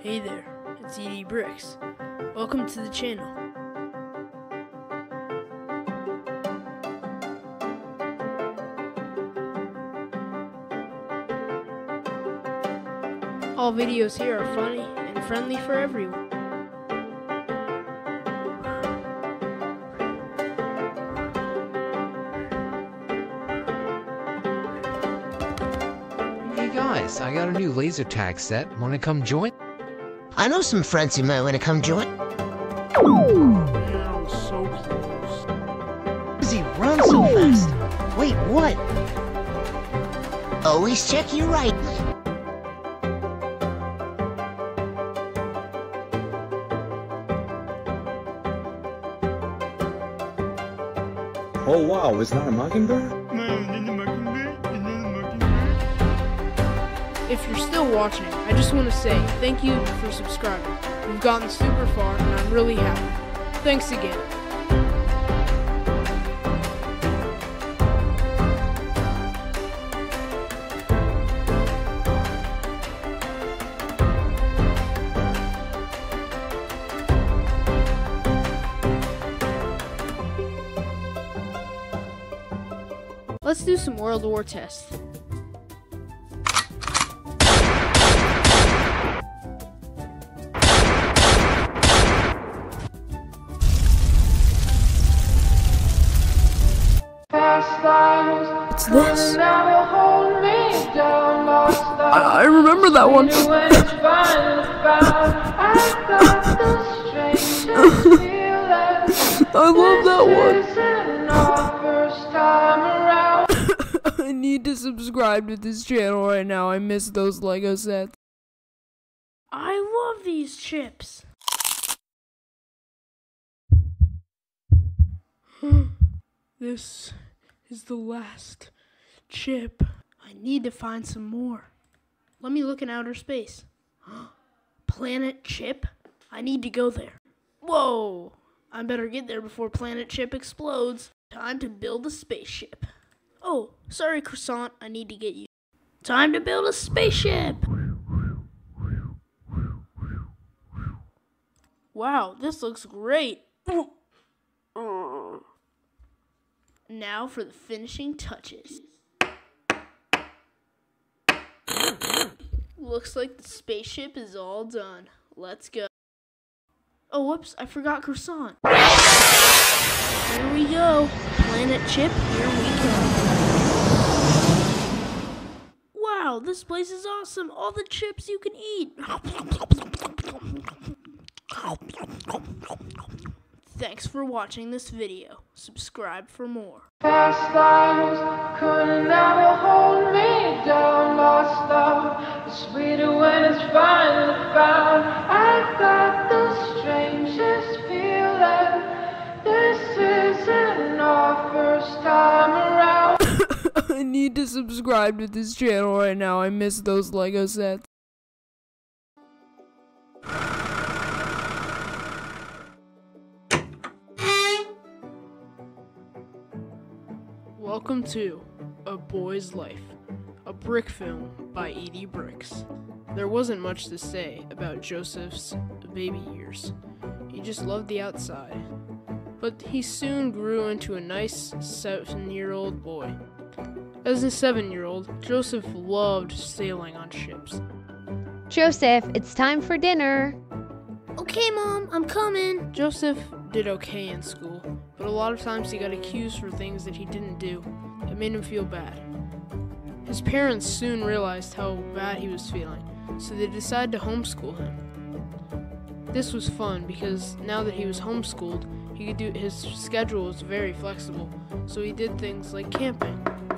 Hey there, it's ED Bricks. Welcome to the channel. All videos here are funny and friendly for everyone. Hey guys, I got a new laser tag set. Wanna come join? I know some friends who might want to come join. Man, so close. Does he run so fast? Wait, what? Always check your right. Oh wow, it's not a mockingbird? If you're still watching, I just want to say thank you for subscribing. We've gotten super far and I'm really happy. Thanks again. Let's do some World War tests. What's this? I remember that one. I love that one. I need to subscribe to this channel right now. I miss those Lego sets. I love these chips. This is the last chip. I need to find some more. Let me look in outer space. Planet Chip? I need to go there. Whoa! I better get there before Planet Chip explodes. Time to build a spaceship. Oh, sorry, Croissant. I need to get you. Time to build a spaceship! Wow, this looks great. Now for the finishing touches. Looks like the spaceship is all done. Let's go. Oh, whoops, I forgot Croissant. Here we go. Planet Chip, here we go. Wow, this place is awesome. All the chips you can eat. Thanks for watching this video. Subscribe for more. Past lives couldn't ever hold me down. Lost love is sweeter when it's finally found. I got the strangest feeling. This isn't our first time around. I need to subscribe to this channel right now. I miss those Lego sets. Welcome to A Boy's Life, a brick film by ED Bricks. There wasn't much to say about Joseph's baby years. He just loved the outside. But he soon grew into a nice 7-year-old boy. As a 7-year-old, Joseph loved sailing on ships. Joseph, it's time for dinner. Okay, Mom, I'm coming. Joseph did okay in school, but a lot of times he got accused for things that he didn't do. It made him feel bad. His parents soon realized how bad he was feeling, so they decided to homeschool him. This was fun because now that he was homeschooled, he could do his schedule was very flexible, so he did things like camping.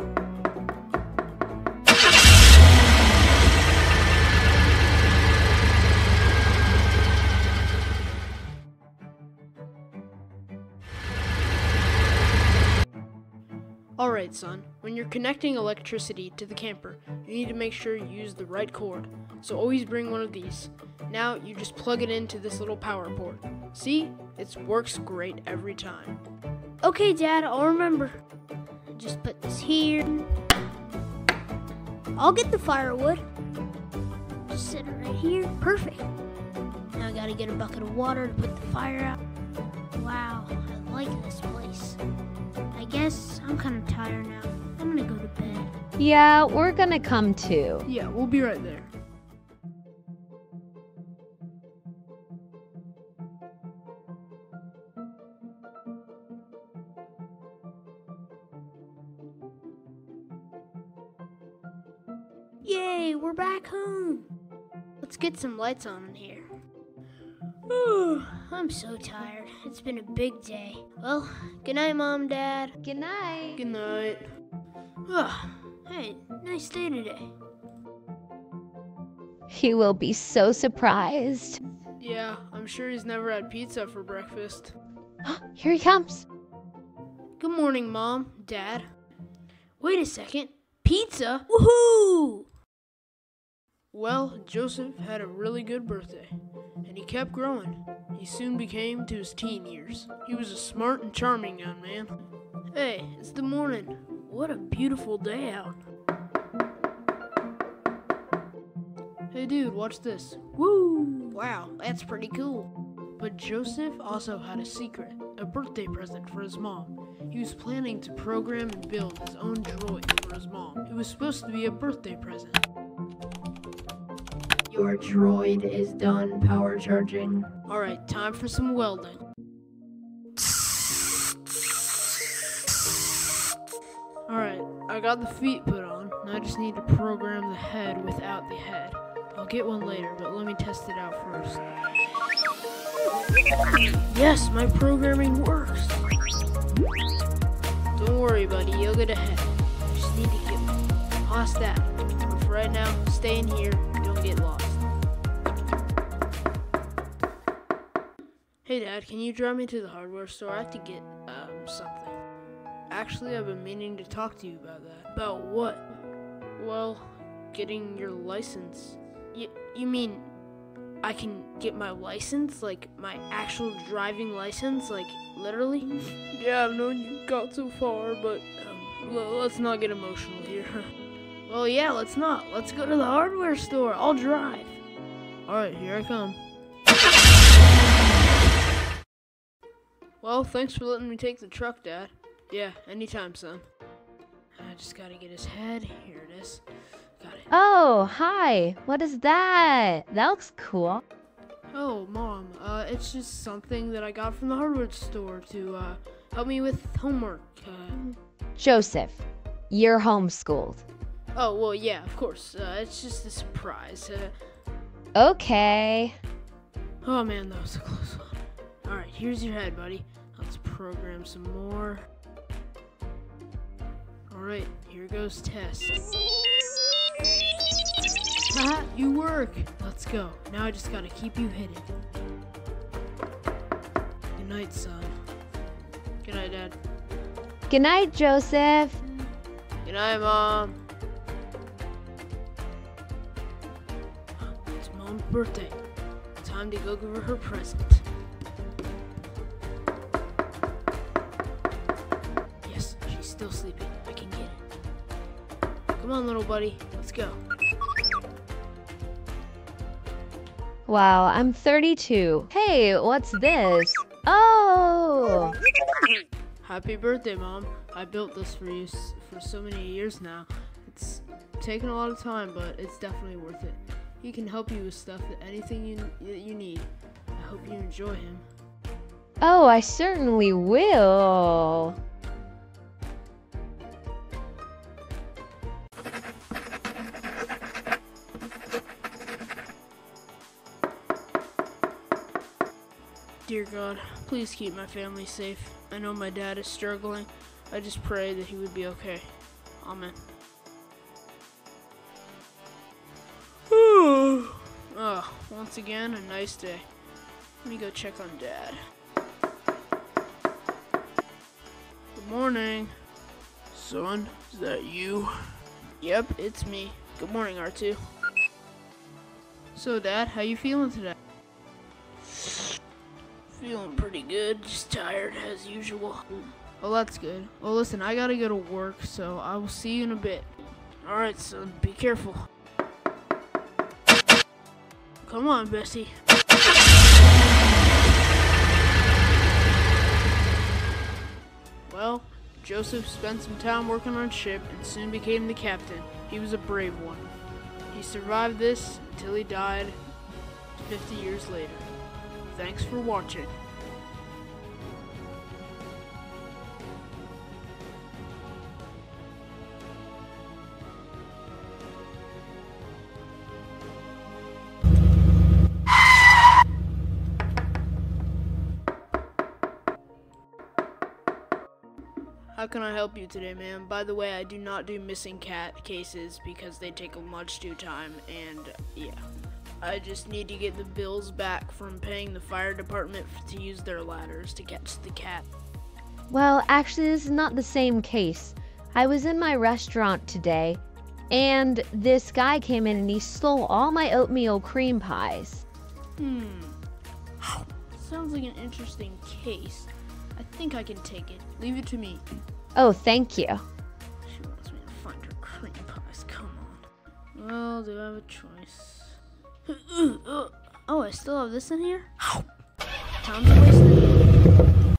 Alright, son, when you're connecting electricity to the camper, you need to make sure you use the right cord. So always bring one of these. Now you just plug it into this little power port. See? It works great every time. Okay, Dad, I'll remember. Just put this here. I'll get the firewood. Just sit it right here. Perfect. Now I gotta get a bucket of water to put the fire out. Wow, I like this place. I guess I'm kind of tired now. I'm gonna go to bed. Yeah, we're gonna come too. Yeah, we'll be right there. Yay, we're back home. Let's get some lights on in here. I'm so tired. It's been a big day. Well, good night, Mom, Dad. Good night. Good night. Hey, nice day today. He will be so surprised. Yeah, I'm sure he's never had pizza for breakfast. Here he comes. Good morning, Mom, Dad. Wait a second. Pizza? Woohoo! Well, Joseph had a really good birthday, and he kept growing. He soon became to his teen years. He was a smart and charming young man. Hey, it's the morning. What a beautiful day out. Hey dude, watch this. Woo! Wow, that's pretty cool. But Joseph also had a secret, a birthday present for his mom. He was planning to program and build his own droid for his mom. It was supposed to be a birthday present. Your droid is done power charging. Alright, time for some welding. Alright, I got the feet put on. Now I just need to program the head without the head. I'll get one later, but let me test it out first. Yes, my programming works. Don't worry, buddy, you'll get a head. You just need to get one. Past that. But for right now, stay in here. Don't get lost. Hey Dad, can you drive me to the hardware store? I have to get, something. Actually, I've been meaning to talk to you about that. About what? Well, getting your license. You mean I can get my license? Like, my actual driving license? Like, literally? Yeah, I've known you got so far, but, let's not get emotional here. Well, yeah, let's not. Let's go to the hardware store. I'll drive. Alright, here I come. Well, thanks for letting me take the truck, Dad. Yeah, anytime, son. I just gotta get his head. Here it is. Got it. Oh, hi. What is that? That looks cool. Oh, Mom, it's just something that I got from the hardware store to, help me with homework. Joseph, you're homeschooled. Oh, well, yeah, of course. It's just a surprise. Okay. Oh, man, that was a close one. Alright, here's your head, buddy. Let's program some more. Alright, here goes test. Haha, you work! Let's go. Now I just gotta keep you hidden. Good night, son. Good night, Dad. Good night, Joseph. Good night, Mom. It's Mom's birthday. Time to go give her her present. Yes, she's still sleeping. I can get it. Come on, little buddy. Let's go. Wow, I'm 32. Hey, what's this? Oh! Happy birthday, Mom. I built this for you for so many years now. It's taken a lot of time, but it's definitely worth it. He can help you with stuff, anything you need. I hope you enjoy him. Oh, I certainly will. Dear God, please keep my family safe. I know my dad is struggling. I just pray that he would be okay. Amen. Oh, once again, a nice day. Let me go check on Dad. Good morning. Son, is that you? Yep, it's me. Good morning, R2. So, Dad, how you feeling today? Feeling pretty good, just tired as usual. Well, that's good. Well, listen, I gotta go to work, so I will see you in a bit. Alright, son, be careful. Come on, Bessie. Well, Joseph spent some time working on ship and soon became the captain. He was a brave one. He survived this until he died 50 years later. Thanks for watching. How can I help you today, ma'am? By the way, I do not do missing cat cases because they take much too time, and yeah. I just need to get the bills back from paying the fire department to use their ladders to catch the cat. Well, actually, this is not the same case. I was in my restaurant today, and this guy came in and he stole all my oatmeal cream pies. Sounds like an interesting case. I think I can take it. Leave it to me. Oh, thank you. She wants me to find her cream pies. Come on. Well, do I have a choice? Oh, I still have this in here? Time's wasted.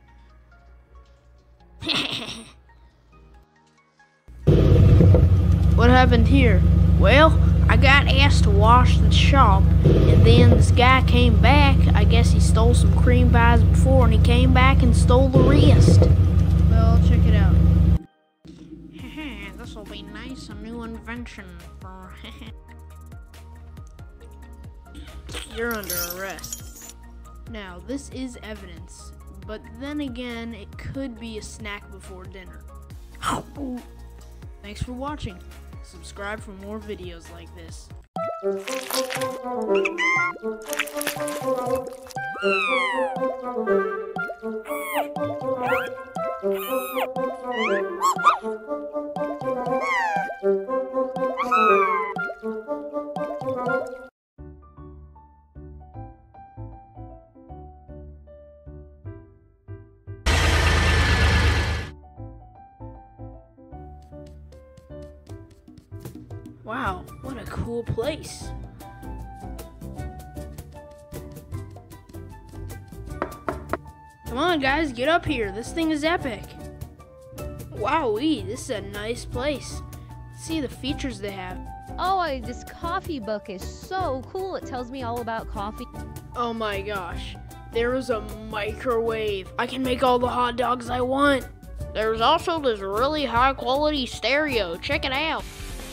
What happened here? Well, I got asked to wash the shop, and then this guy came back. I guess he stole some cream pies before, and he came back and stole the rest. Well, check it out. This'll be nice, a new invention for... You're under arrest. Now, this is evidence, but then again, it could be a snack before dinner. Thanks for watching. Subscribe for more videos like this. Wow, what a cool place. Come on guys, get up here. This thing is epic. Wowee, this is a nice place. Let's see the features they have. Oh, this coffee book is so cool. It tells me all about coffee. Oh my gosh, there is a microwave. I can make all the hot dogs I want. There's also this really high quality stereo. Check it out.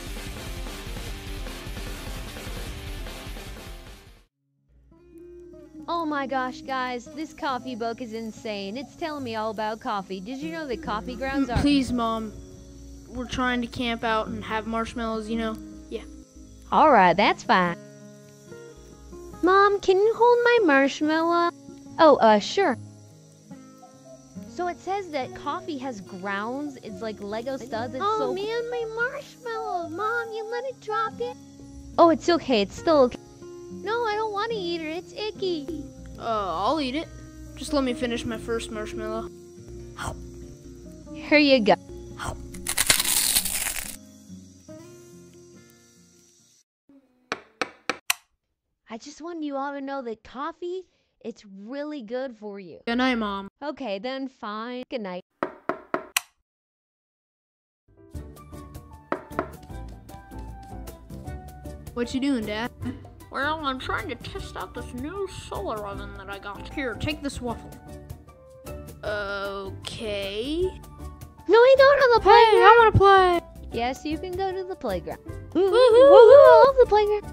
Oh my gosh, guys, this coffee book is insane. It's telling me all about coffee. Did you know that coffee grounds are... Please, Mom. We're trying to camp out and have marshmallows, you know? Yeah. Alright, that's fine. Mom, can you hold my marshmallow? Oh, sure. So it says that coffee has grounds. It's like Lego studs. It's Oh so... man, my marshmallow. Mom, you let it drop it? Oh, it's okay. It's still okay. No, I don't want to eat it. It's icky. I'll eat it. Just let me finish my first marshmallow. Here you go. I just wanted you all to know that coffee, it's really good for you. Good night, Mom. Okay, then fine. Good night. What you doing, Dad? Well, I'm trying to test out this new solar oven that I got. Here, take this waffle. Okay. No, I don't on the playground. Hey, I want to play. Yes, you can go to the playground. Woohoo! I love the playground.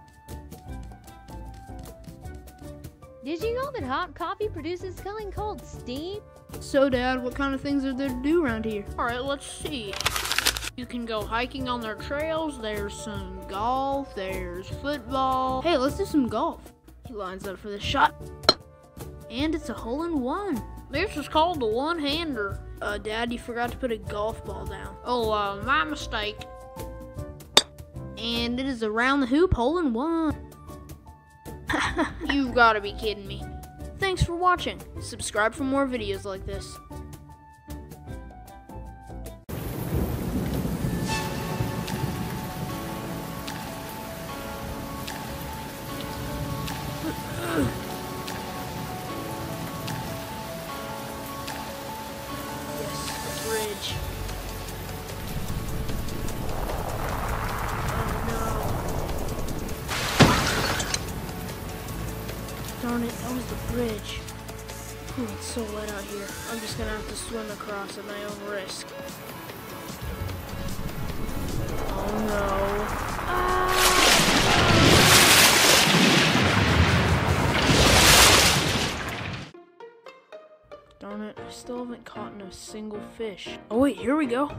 Did you know that hot coffee produces something called steam? So, Dad, what kind of things are there to do around here? All right, let's see. You can go hiking on their trails. There's some golf. There's football. Hey, let's do some golf. He lines up for the shot. And it's a hole-in-one. This is called the one-hander. Dad, you forgot to put a golf ball down. Oh, my mistake. And it is around the hoop hole-in-one. You've got to be kidding me. Thanks for watching. Subscribe for more videos like this. Yes, the bridge. Darn it, that was the bridge. Ooh, it's so wet out here. I'm just gonna have to swim across at my own risk. Oh no. Darn it, I still haven't caught a single fish. Oh wait, here we go.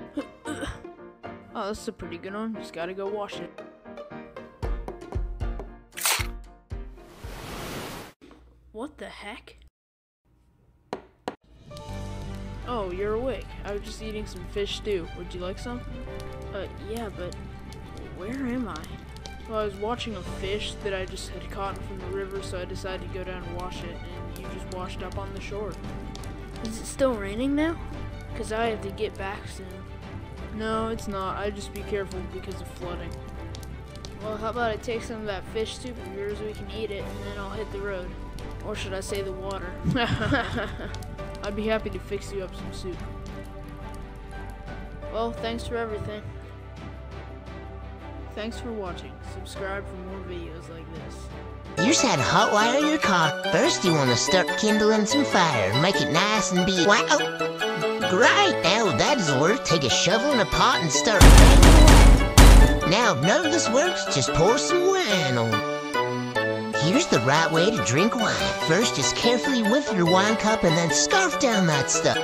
Oh, this is a pretty good one. Just gotta go wash it. What the heck? Oh, you're awake. I was just eating some fish stew. Would you like some? Yeah, but where am I? Well, I was watching a fish that I just had caught from the river, so I decided to go down and wash it, and you just washed up on the shore. Is it still raining now? Because I have to get back soon. No, it's not. I'd just be careful because of flooding. Well, how about I take some of that fish soup of yours, we can eat it, and then I'll hit the road. Or should I say the water? I'd be happy to fix you up some soup. Well, thanks for everything. Thanks for watching. Subscribe for more videos like this. You just had to hotwire your car. First you want to start kindling some fire and make it nice and be wow. Great, now that doesn't work, take a shovel and a pot and start banging away. Now if none of this works, just pour some wine on. Here's the right way to drink wine. First, just carefully whip your wine cup and then scarf down that stuff.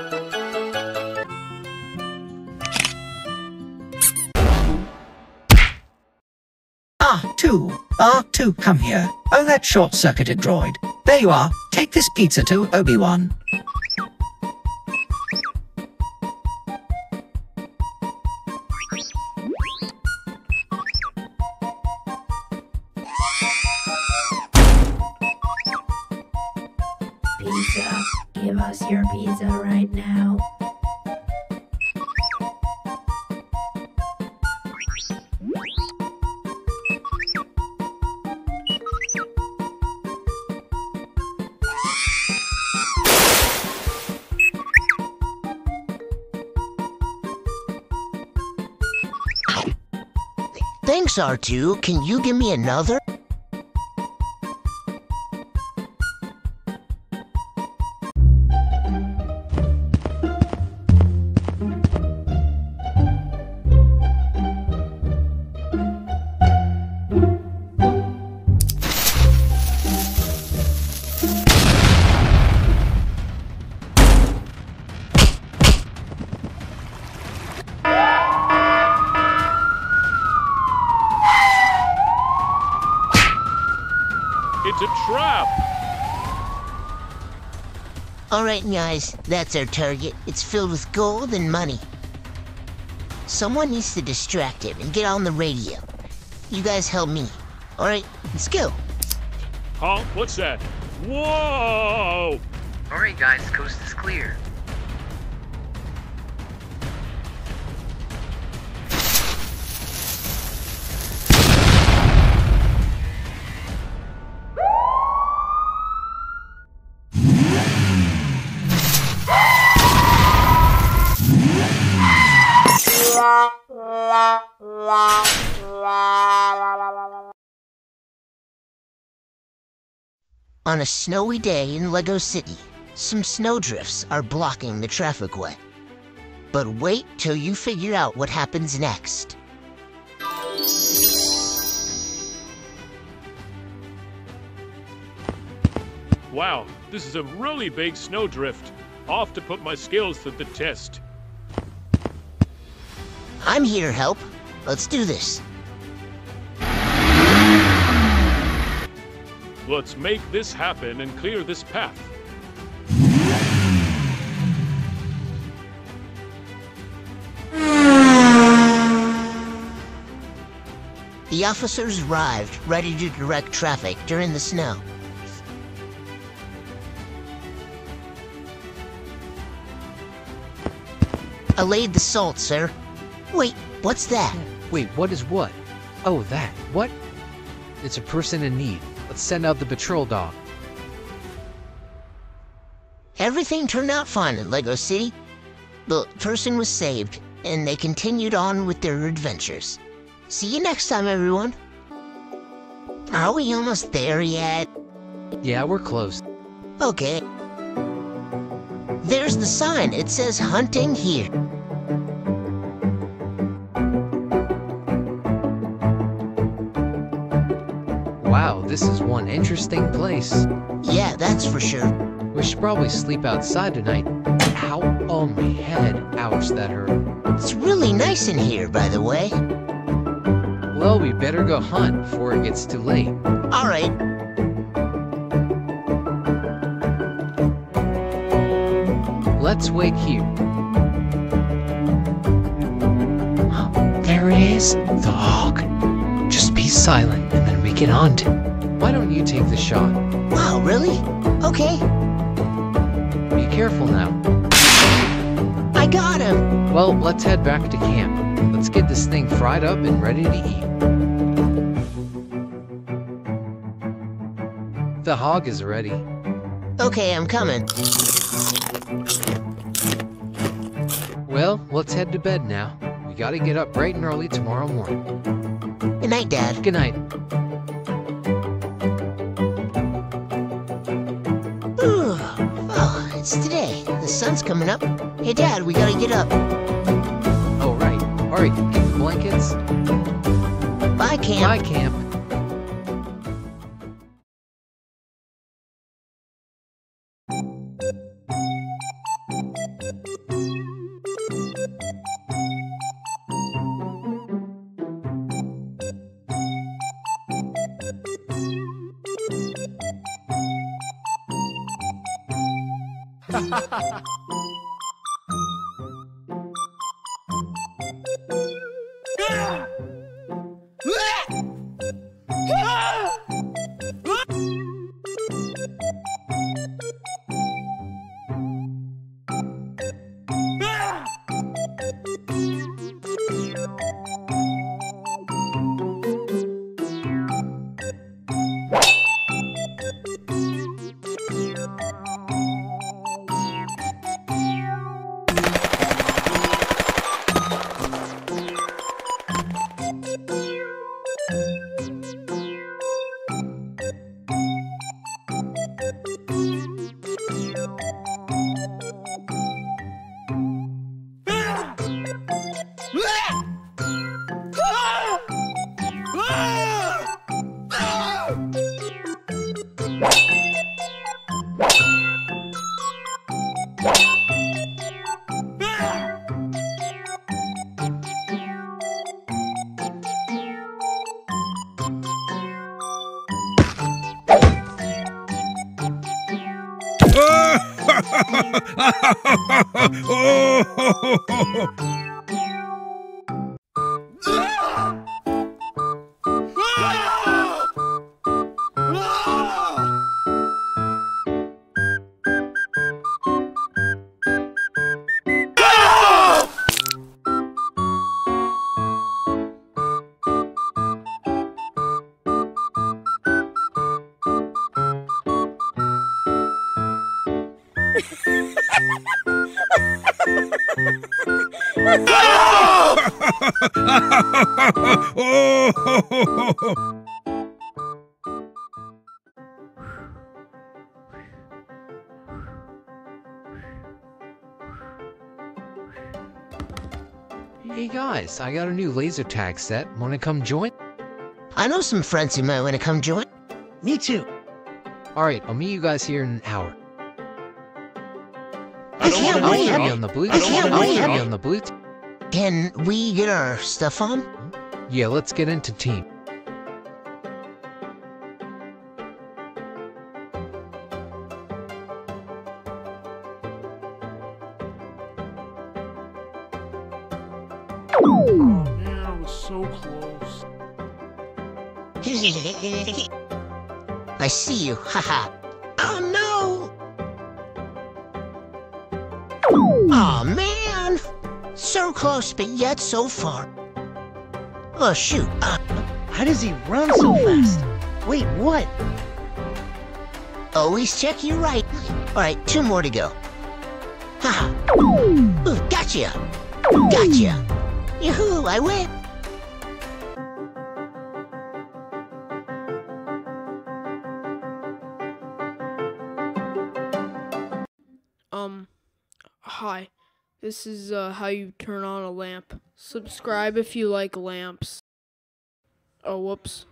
R2, come here. Oh, that short-circuited droid. There you are. Take this pizza to Obi-Wan. Pizza. Give us your pizza right now. Thanks, R2. Can you give me another? It's a trap! Alright guys, that's our target. It's filled with gold and money. Someone needs to distract him and get on the radio. You guys help me. Alright, let's go. Huh? What's that? Whoa! Alright guys, coast is clear. On a snowy day in Lego City, some snowdrifts are blocking the traffic way. But wait till you figure out what happens next. Wow, this is a really big snowdrift. Off to put my skills to the test. I'm here to help. Let's do this. Let's make this happen and clear this path. The officers arrived, ready to direct traffic during the snow. I laid the salt, sir. Wait, what's that? Wait, what is what? Oh, that. What? It's a person in need. Let's send out the patrol dog. Everything turned out fine in Lego City. The person was saved, and they continued on with their adventures. See you next time, everyone. Are we almost there yet? Yeah, we're close. Okay. There's the sign. It says hunting here. Wow, this is one interesting place. Yeah, that's for sure. We should probably sleep outside tonight. Ow, oh my head. Ouch, that hurt. It's really nice in here, by the way. Well, we better go hunt before it gets too late. All right. Let's wait here. There he is, the hawk. Just be silent and then we can hunt. Why don't you take the shot? Wow, really? Okay. Be careful now. I got him. Well, let's head back to camp. Let's get this thing fried up and ready to eat. The hog is ready. Okay, I'm coming. Well, let's head to bed now. We gotta get up bright and early tomorrow morning. Good night, Dad. Good night. Ooh. Oh, it's today. The sun's coming up. Hey, Dad, we gotta get up. Oh, right. Alright, get the blankets. Bye, Camp. Bye, camp. Hey guys, I got a new laser tag set. Wanna come join? I know some friends who might want to come join. Me too. Alright, I'll meet you guys here in an hour. I can't I'll wait. be on the blue. I can't I'll wait. be on the blue. Can we get our stuff on? Yeah, let's get into team. Oh man, I was so close. I see you, haha. Oh no! Aw man! So close, but yet so far. Oh shoot. How does he run so fast? Wait, what? Always check your right. Alright, 2 more to go. Ha! Ooh, gotcha! Gotcha! Yoo-hoo, I win! Hi. This is how you turn on a lamp. Subscribe if you like lamps. Oh, whoops.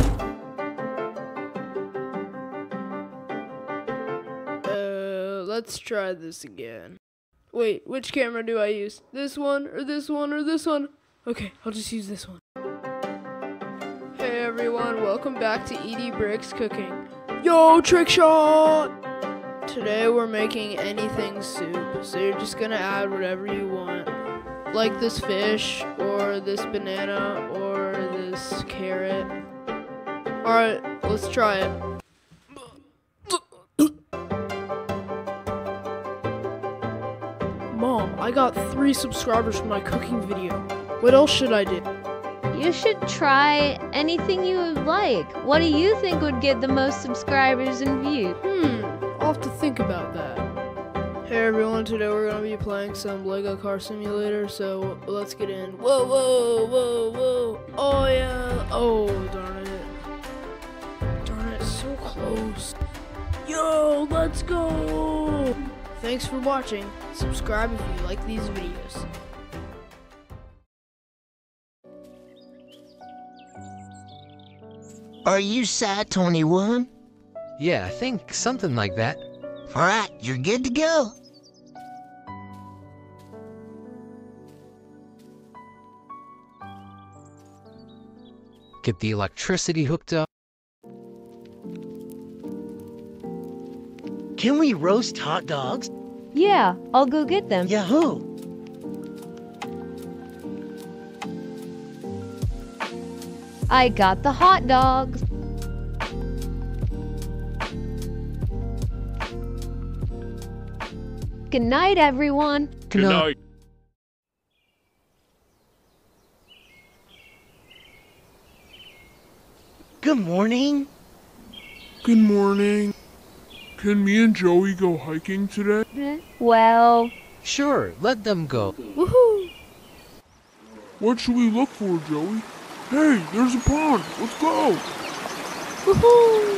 Let's try this again. Wait, which camera do I use? This one, or this one, or this one? Okay, I'll just use this one. Hey everyone, welcome back to Edie Bricks Cooking. Yo, trick shot! Today we're making anything soup, so you're just gonna add whatever you want. Like this fish, or this banana, or this carrot. Alright, let's try it. Mom, I got 3 subscribers from my cooking video. What else should I do? You should try anything you would like. What do you think would get the most subscribers and views? I'll have to think about that. Hey everyone, today we're going to be playing some Lego Car Simulator, so let's get in. Whoa, whoa, whoa, whoa. Oh yeah. Oh, darn it. Darn it, so close. Yo, let's go. Thanks for watching. Subscribe if you like these videos. Are you Side 21? Yeah, I think something like that. Alright, you're good to go. Get the electricity hooked up. Can we roast hot dogs? Yeah, I'll go get them. Yahoo! I got the hot dogs. Good night, everyone. Good night. Good morning. Good morning. Can me and Joey go hiking today? Well, sure, let them go. Woohoo! What should we look for, Joey? Hey, there's a pond. Let's go. Woohoo!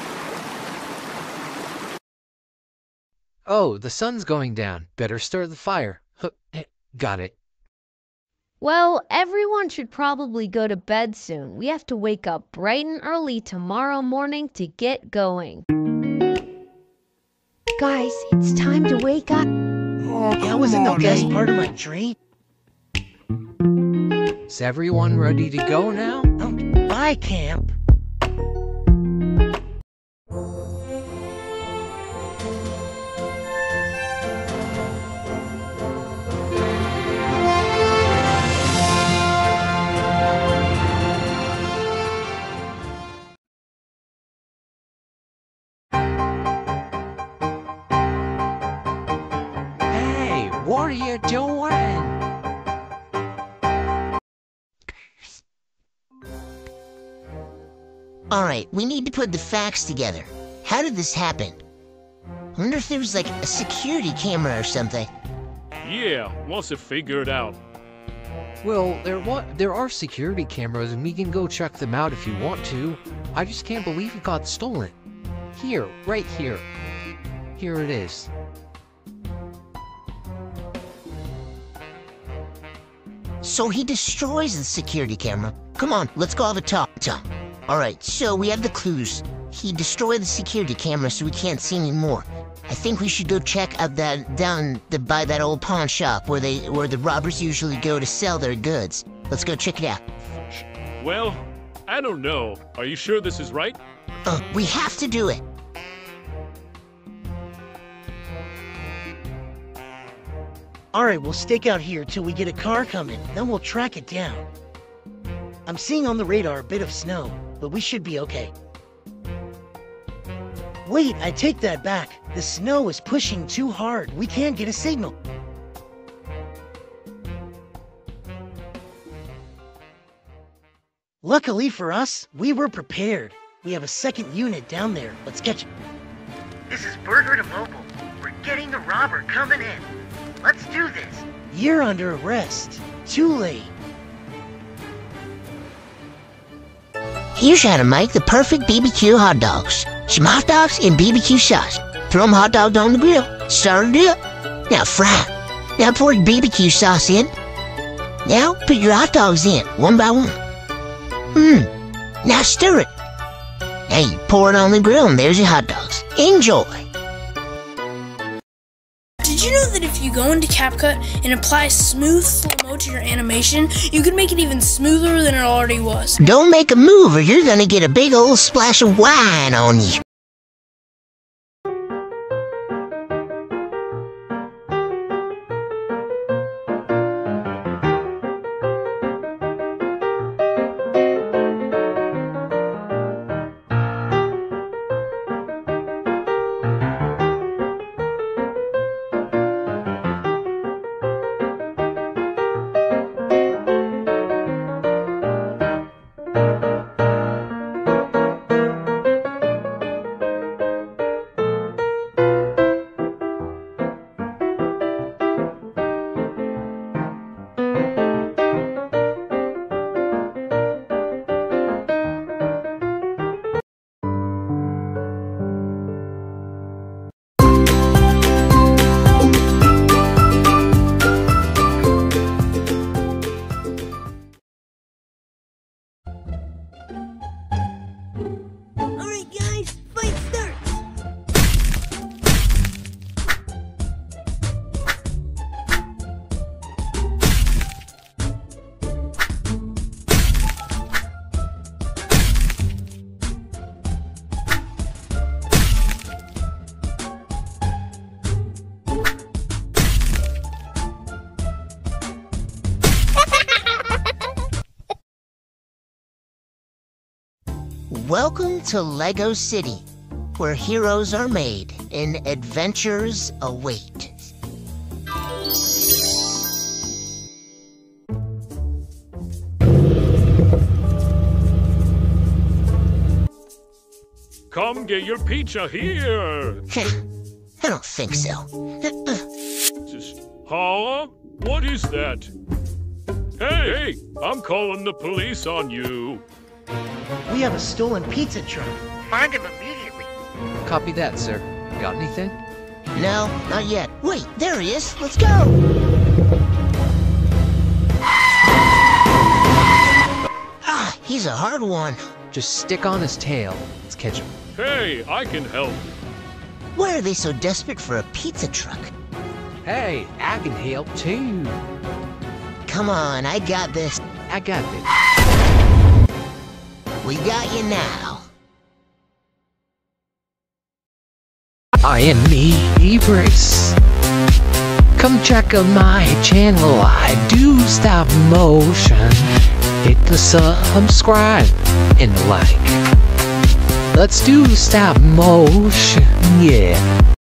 Oh, the sun's going down. Better start the fire. Got it. well, everyone should probably go to bed soon. We have to wake up bright and early tomorrow morning to get going. Guys, it's time to wake up. Oh, That wasn't the best part of my dream. Is everyone ready to go now? Bye, camp. Hey, what are you doing? Alright, we need to put the facts together. How did this happen? I wonder if there was like a security camera or something. Yeah, wants to figure it out. Well, there are security cameras and we can go check them out if you want to. I just can't believe it got stolen. Here, right here. Here it is. So he destroys the security camera. Come on, let's go have a talk. Alright, so we have the clues. He destroyed the security camera so we can't see anymore. I think we should go check out by that old pawn shop where the robbers usually go to sell their goods. Let's go check it out. Well, I don't know. Are you sure this is right? We have to do it. Alright, we'll stake out here till we get a car coming, then we'll track it down. I'm seeing on the radar a bit of snow, but we should be okay. Wait, I take that back. The snow is pushing too hard. We can't get a signal. Luckily for us, we were prepared. We have a second unit down there. Let's catch it. This is Burger to Mobile. We're getting the robber coming in. Let's do this. You're under arrest. Too late. Here's how to make the perfect BBQ hot dogs. Some hot dogs and BBQ sauce. Throw them hot dogs on the grill. Start it up. Now fry. Now pour your BBQ sauce in. Now put your hot dogs in, one by one. Now stir it. Now you pour it on the grill and there's your hot dogs. Enjoy. Did you know that if you go into CapCut and apply smooth slow-mo to your animation, you can make it even smoother than it already was? Don't make a move or you're gonna get a big old splash of wine on you. Alright guys, fight starts! Welcome to Lego City, where heroes are made and adventures await. Come get your pizza here. I don't think so. Huh? What is that? Hey, I'm calling the police on you. We have a stolen pizza truck. Find him immediately. Copy that, sir. Got anything? No, not yet. Wait, there he is. Let's go. Ah, he's a hard one. Just stick on his tail. Let's catch him. Hey, I can help. Why are they so desperate for a pizza truck? Hey, I can help too. Come on, I got this. I got this. We got you now. I am Brace. Come check out my channel. I do stop motion. Hit the subscribe and like. Let's do stop motion, yeah.